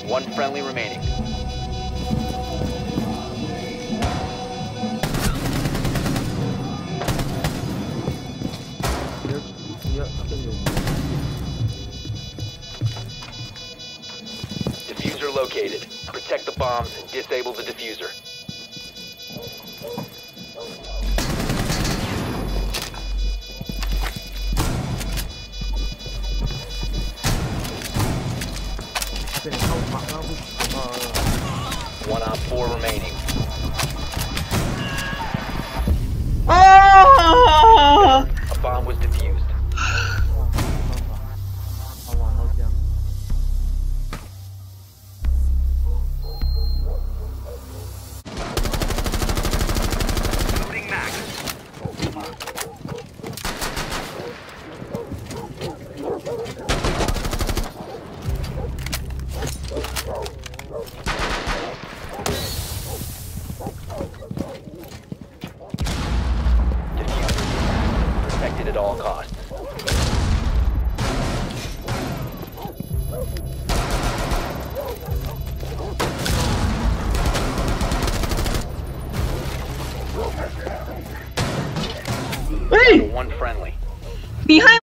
One friendly remaining. Diffuser located. Protect the bombs and disable the diffuser. One on 4 remaining. Ah! A bomb was defused. Loading mag. Diffuser protected at all costs. Hey! One friendly. Behind